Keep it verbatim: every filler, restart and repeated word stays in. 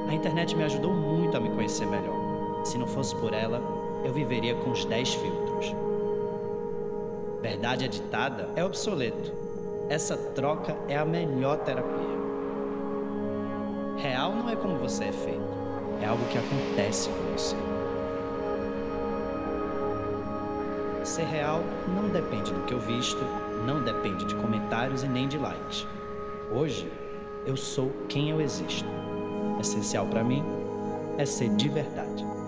A internet me ajudou muito a me conhecer melhor. Se não fosse por ela, eu viveria com os dez filtros. Verdade editada é obsoleto. Essa troca é a melhor terapia. Real não é como você é feito. É algo que acontece com você. Ser real não depende do que eu visto, não depende de comentários e nem de likes. Hoje, eu sou quem eu existo. Essencial para mim é ser de verdade.